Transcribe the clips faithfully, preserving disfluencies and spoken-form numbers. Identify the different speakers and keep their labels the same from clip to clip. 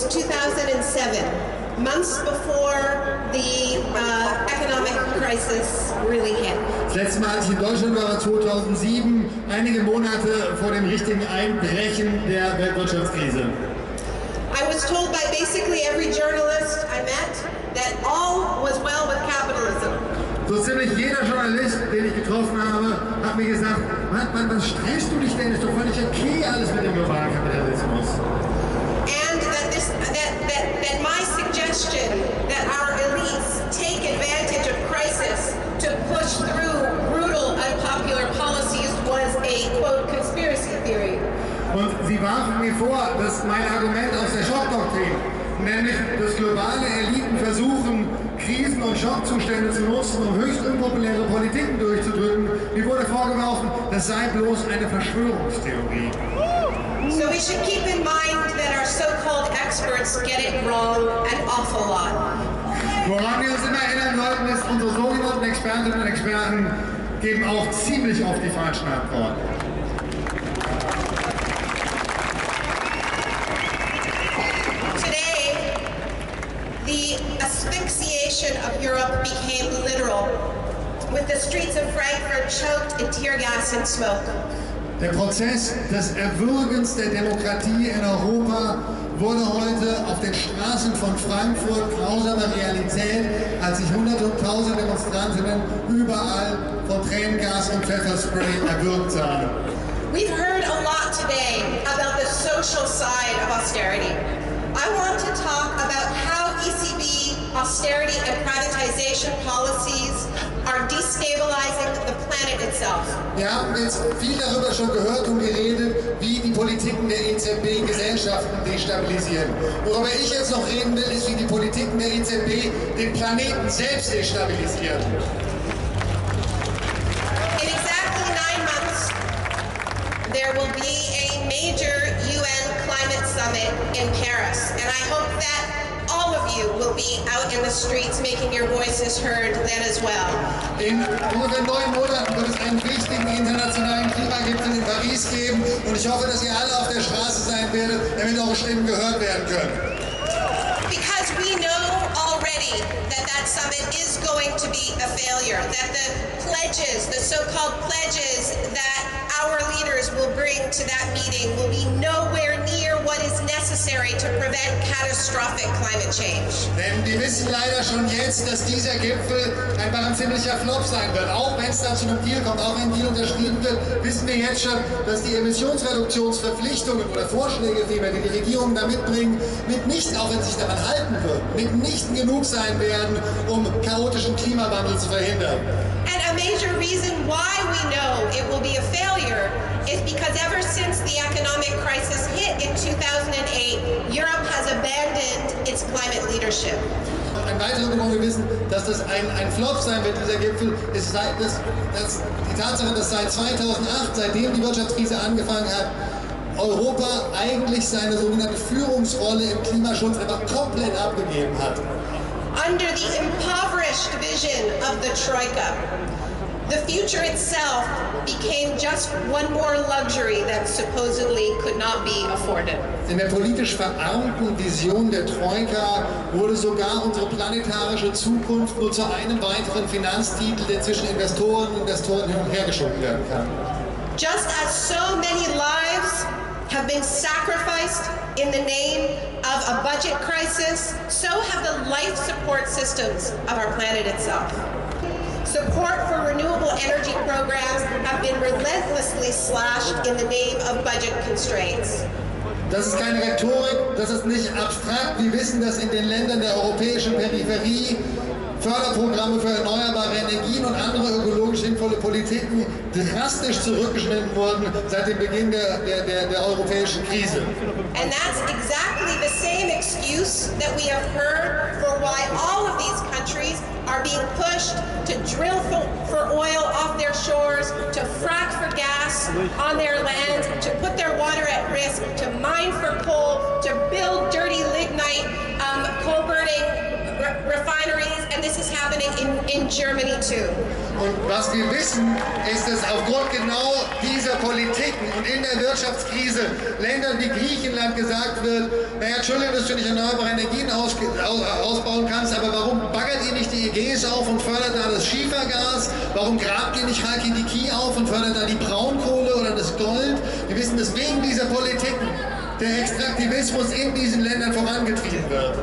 Speaker 1: was two thousand seven, months before the uh, economic crisis really hit.
Speaker 2: Das letzte Mal, als ich in Deutschland war, war zweitausendsieben, einige Monate vor dem richtigen Einbrechen der Weltwirtschaftskrise.
Speaker 1: I was told by basically every journalist I met that all was well with capitalism.
Speaker 2: So ziemlich jeder Journalist, den ich getroffen habe, hat mir gesagt, Mann, Mann, was stresst du dich denn? Ist doch völlig okay alles mit dem globalen Kapitalismus.
Speaker 1: And that, this, that, that, that my suggestion that our elites take advantage of crisis to push through brutal, unpopular policies was a, quote, conspiracy theory.
Speaker 2: Und sie warfen mir vor, dass mein Argument aus der Schockdoktrin, nämlich dass globale Eliten versuchen, Krisen und Schockzustände zu nutzen, um höchst unpopuläre Politiken durchzudrücken, mir wurde vorgeworfen, das sei bloß eine Verschwörungstheorie.
Speaker 1: So we should keep in mind that our so-called experts get it wrong an awful lot.
Speaker 2: Woran wir uns immer erinnern sollten, ist, unsere sogenannten Expertinnen und Experten geben auch ziemlich oft die falschen Antworten.
Speaker 1: The asphyxiation of Europe became literal, with the streets of Frankfurt choked in tear gas and smoke.
Speaker 2: Der Prozess des Erwürgens der Demokratie in Europa wurde heute auf den Straßen von Frankfurt grausame Realität, als sich Hunderte und Tausende Demonstrantinnen überall von Tränengas und Pfefferspray erwürgt sahen.
Speaker 1: We've heard a lot today about the social side of austerity. I want to talk about how E C B austerity and privatization policies are destabilizing the planet itself.
Speaker 2: Wir haben jetzt viel darüber schon gehört und geredet, wie die Politiken der E Z B Gesellschaften destabilisieren. Worüber ich jetzt noch reden will, ist, wie die Politiken der E Z B den Planeten selbst destabilisieren.
Speaker 1: In exactly nine months, there will be a major U N climate summit in Paris, and I hope that all of you will be out in the streets making your voices heard then as well.
Speaker 2: In ungefähr neun Monaten wird es einen wichtigen internationalen Klimagipfel in Paris geben und ich hoffe, dass ihr alle auf der Straße sein werdet, damit eure Stimmen gehört werden können.
Speaker 1: Because we know already that that summit is going to be a failure, that the pledges, the so-called pledges that our leaders will bring to that meeting will be nowhere near what is necessary to prevent catastrophic climate change.
Speaker 2: Denn wir wissen leider schon jetzt, dass dieser Gipfel einfach ein ziemlicher Flop sein wird. Auch wenn es da zu einem Deal kommt, auch wenn ein Deal unterschrieben wird, wissen wir jetzt schon, dass die Emissionsreduktionsverpflichtungen oder Vorschläge, die die Regierungen da mitbringen, mitnichten, auch wenn sie sich daran halten wird, mitnichten genug sein werden, um chaotischen Klimawandel zu verhindern.
Speaker 1: And a major reason why we know it will be a failure is because ever since the economic crisis hit in two thousand eight, Europe has abandoned its climate leadership.
Speaker 2: Ein weiterer Grund, warum wir wissen, dass das ein, ein Flop sein wird, dieser Gipfel, ist seit, das, das, die Tatsache, dass seit zweitausendacht, seitdem die Wirtschaftskrise angefangen hat, Europa eigentlich seine sogenannte Führungsrolle im Klimaschutz einfach komplett abgegeben hat.
Speaker 1: Under the impoverished vision of the Troika, the future itself became just one more luxury that supposedly could not be afforded.
Speaker 2: In der politisch verarmten Vision der Troika wurde sogar unsere planetarische Zukunft nur zu einem weiteren Finanztitel, der zwischen Investoren und Investoren hin und her geschoben werden kann.
Speaker 1: Just as so many lives have been sacrificed in the name of a budget crisis, so have the life support systems of our planet itself. Support for renewable energy programs have been relentlessly slashed in the name of budget constraints.
Speaker 2: Das ist keine Rhetorik, das ist nicht abstrakt. Wir wissen, dass in den Ländern der europäischen Peripherie Förderprogramme für erneuerbare Energien und andere ökologisch sinnvolle Politiken drastisch zurückgeschnitten wurden seit dem Beginn der, der, der, der europäischen Krise.
Speaker 1: And that's exactly the same excuse that we have heard for why all of these countries are being pushed to drill for, for oil off their shores, to frack for gas on their lands, to put their water at risk, to mine for coal, to build dirty lignite, um, coal burning refineries, and this is happening in, in Germany too.
Speaker 2: Und was wir wissen, ist, dass aufgrund genau dieser Politiken und in der Wirtschaftskrise Ländern wie Griechenland gesagt wird, naja, Entschuldigung, dass du nicht erneuerbare Energien aus, aus, ausbauen kannst, aber warum baggert ihr nicht die Ägäis auf und fördert da das Schiefergas? Warum grabt ihr nicht Halkidiki auf und fördert da die Braunkohle oder das Gold? Wir wissen, dass wegen dieser Politiken der Extraktivismus in diesen Ländern vorangetrieben wird.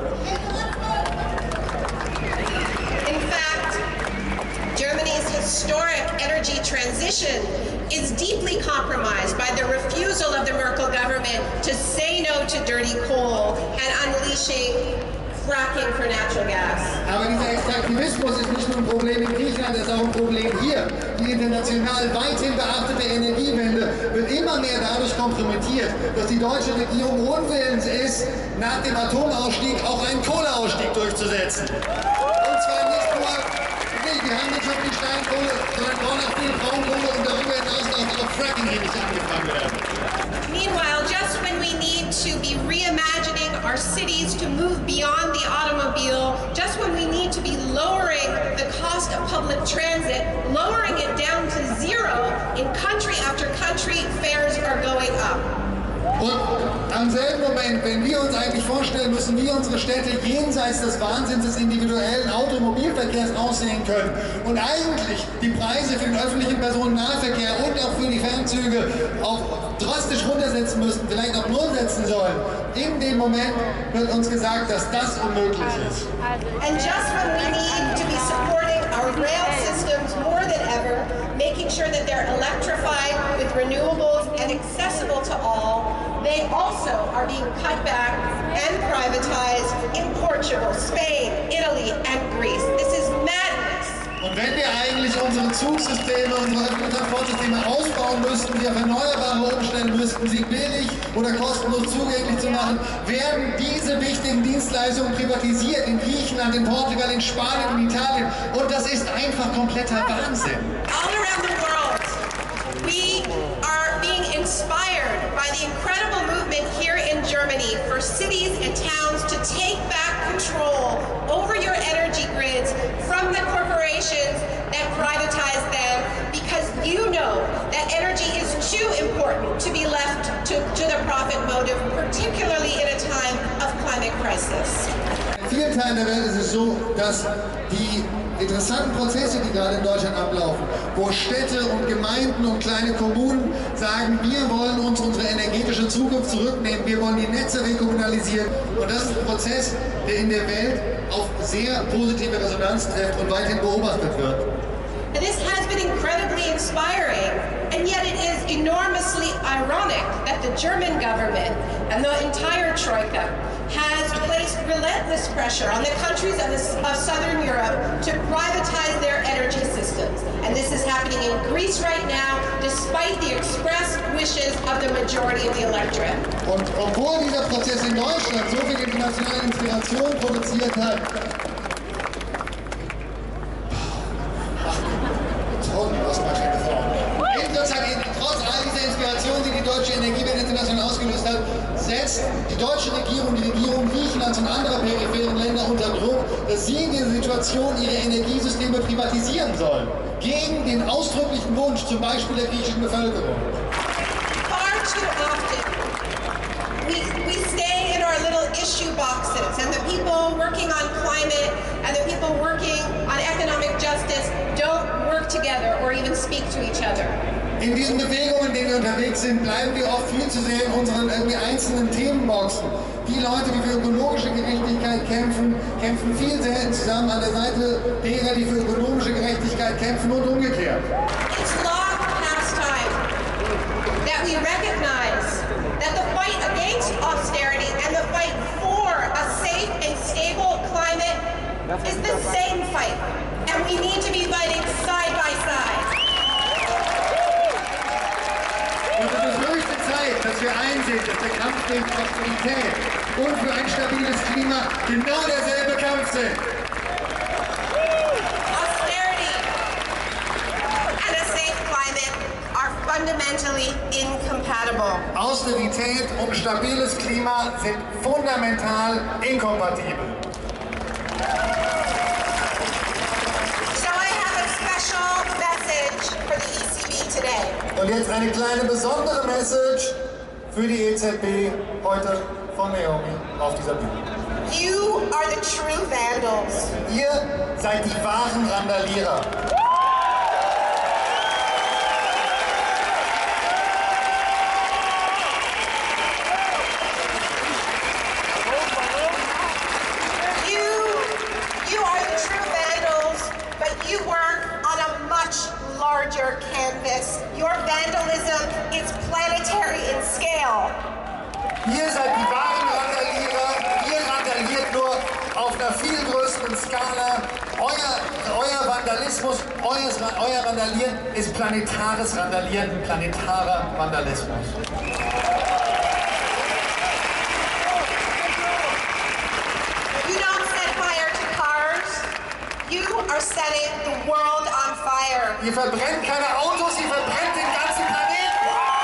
Speaker 1: Germany's historic energy transition is deeply compromised by the refusal of the Merkel government to say no to dirty coal and unleashing fracking for natural gas.
Speaker 2: Aber dieser Extraktivismus ist nicht nur ein Problem in Griechenland, es ist auch ein Problem hier. Die international weithin beachtete Energiewende wird immer mehr dadurch kompromittiert, dass die deutsche Regierung unwillens ist, nach dem Atomausstieg auch einen Kohleausstieg durchzusetzen. Und zwar nicht nur wir haben nicht nur die Steinkohle, sondern brauchen auch viel Braunkohle und darüber hinaus auch, auch Fracking hier nicht angefangen werden.
Speaker 1: Meanwhile, just when we need to be reimagining our cities to move beyond the automobile, just when we need to be lowering the cost of public transit, lowering it down to zero, in country after country, fares are going up.
Speaker 2: Und am selben Moment, wenn wir uns eigentlich vorstellen müssen, wie unsere Städte jenseits des Wahnsinns des individuellen Automobilverkehrs aussehen können und eigentlich die Preise für den öffentlichen Personennahverkehr und auch für die Fernzüge auch drastisch runtersetzen müssten, vielleicht auch null setzen sollen, in dem Moment wird uns gesagt, dass das unmöglich ist.
Speaker 1: And just when we need to be supporting our rail systems more than ever, making sure that they're electrified with renewables and accessible to all, they also are being cut back and privatized in Portugal, Spain, Italy, and Greece. This is madness.
Speaker 2: Und wenn wir eigentlich unsere Zugsysteme, unsere öffentlichen Transportsysteme ausbauen müssten, sie auf Erneuerbare umstellen müssten, sie billig oder kostenlos zugänglich zu machen, werden diese wichtigen Dienstleistungen privatisiert in Griechenland, in Portugal, in Spanien, in Italien. Und das ist einfach kompletter Wahnsinn.
Speaker 1: All around the world, we are being inspired by the incredible movement here in Germany for cities and towns to take back control over your energy grids from the corporations that privatize them, because you know that energy is too important to be left to, to the profit motive, particularly in a time of climate crisis.
Speaker 2: In vielen Teilen der Welt ist es so, dass die interessanten Prozesse, die gerade in Deutschland ablaufen, wo Städte und Gemeinden und kleine Kommunen sagen, wir wollen uns unsere energetische Zukunft zurücknehmen, wir wollen die Netze rekommunalisieren. Und das ist ein Prozess, der in der Welt auf sehr positive Resonanz trifft und weiterhin beobachtet wird.
Speaker 1: And this has been incredibly inspiring, and yet it is enormously ironic that the German government and the entire Troika has placed relentless pressure on the countries of, the, of Southern Europe to privatize their energy systems. And this is happening in Greece right now, despite the express wishes of the majority of the electorate.
Speaker 2: Und obwohl dieser Prozess in Deutschland so viel internationale Inspiration produziert hat, trotz all dieser Inspiration, die die deutsche Energiewende international ausgelöst hat, setzt die deutsche Regierung, die Regierung Griechenlands und anderer peripheren Länder unter Druck, dass sie in dieser Situation ihre Energiesysteme privatisieren sollen. Gegen den ausdrücklichen Wunsch, zum Beispiel der griechischen Bevölkerung.
Speaker 1: Far too often, we, we stay in our little issue boxes, and the people working on climate and the people working on economic justice don't work together or even speak to each other.
Speaker 2: In diesen Bewegungen, in denen wir unterwegs sind, bleiben wir oft viel zu sehr in unseren irgendwie einzelnen Themenboxen. Die Leute, die für ökologische Gerechtigkeit kämpfen, kämpfen viel selten zusammen an der Seite derer, die für ökonomische Gerechtigkeit kämpfen und umgekehrt.
Speaker 1: It's long past time that we recognize that the fight against austerity and the fight for a safe and stable climate is the same fight, and we need to be fighting side by side.
Speaker 2: Und es ist höchste Zeit, dass wir einsehen, dass der Kampf gegen Austerität und für ein stabiles Klima genau derselbe Kampf sind.
Speaker 1: Austerity and a safe climate are fundamentally incompatible.
Speaker 2: Austerität und stabiles Klima sind fundamental inkompatibel.
Speaker 1: So I have a special today.
Speaker 2: Und jetzt eine kleine besondere Message für die E Z B heute von Naomi auf dieser Bühne.
Speaker 1: You are the true vandals.
Speaker 2: Ihr seid die wahren Randalierer.
Speaker 1: You work on a much larger canvas. Your vandalism is planetary in scale.
Speaker 2: Ihr seid die wahren Randalierer. Ihr randaliert nur auf einer viel größeren Skala. Euer, euer Vandalismus, euer, euer Randalieren ist planetares Randalieren, planetarer Vandalismus.
Speaker 1: You are setting the world on fire.
Speaker 2: Ihr verbrennt keine Autos, ihr verbrennt den ganzen Planeten.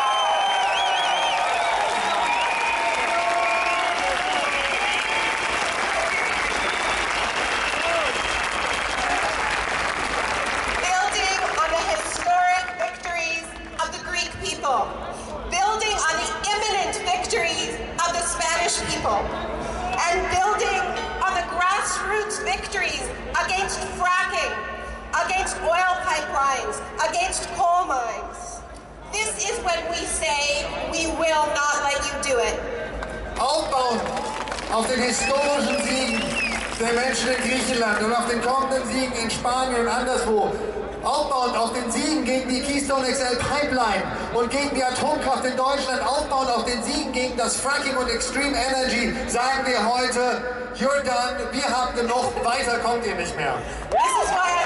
Speaker 1: Building on the historic victories of the Greek people. Building on the imminent victories of the Spanish people. And building on the grassroots victories against fracking, against oil pipelines, against coal mines. This is when we say we will not let you do it.
Speaker 2: Aufbauen auf den historischen Siegen der Menschen in Griechenland und auf den kommenden Siegen in Spanien und anderswo. Aufbauend auf den Siegen gegen die Keystone X L Pipeline und gegen die Atomkraft in Deutschland, aufbauend auf den Siegen gegen das Fracking und Extreme Energy, sagen wir heute, you're done, wir haben genug, weiter kommt ihr nicht mehr.
Speaker 1: This is why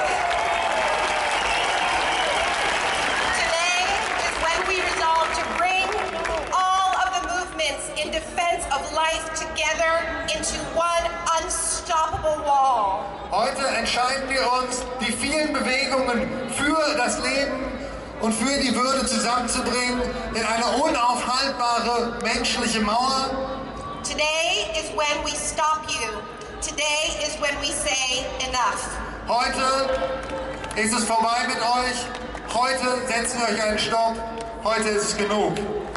Speaker 1: today is when we resolve to bring all of the movements in defense of life together into one unstoppable wall.
Speaker 2: Heute entscheiden wir uns, die vielen Bewegungen für das Leben und für die Würde zusammenzubringen in eine unaufhaltbare menschliche Mauer.
Speaker 1: Today is when we stop you. Today is when we say enough.
Speaker 2: Heute ist es vorbei mit euch. Heute setzen wir euch einen Stopp. Heute ist es genug.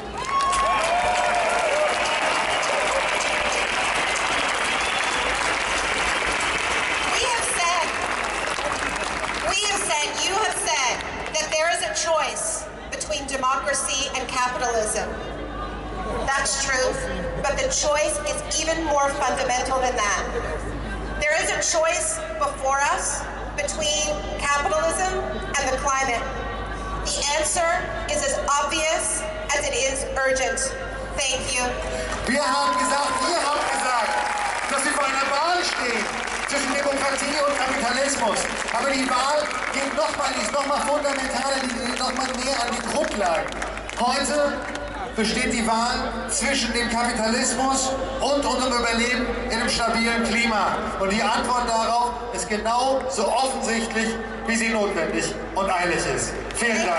Speaker 1: You have said that there is a choice between democracy and capitalism. That's true, but the choice is even more fundamental than that. There is a choice before us between capitalism and the climate. The answer is as obvious as it is urgent. Thank you.
Speaker 2: Wir haben gesagt, ihr habt gesagt, dass wir vor einer Wahl stehen zwischen Demokratie und Kapitalismus. Aber die Wahl geht nochmal, die ist nochmal fundamentaler, die geht nochmal näher an die Grundlagen. Heute besteht die Wahl zwischen dem Kapitalismus und unserem Überleben in einem stabilen Klima. Und die Antwort darauf ist genau so offensichtlich, wie sie notwendig und eilig ist. Vielen Dank.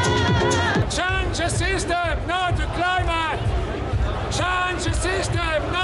Speaker 3: Change the system, not the climate! Change the system,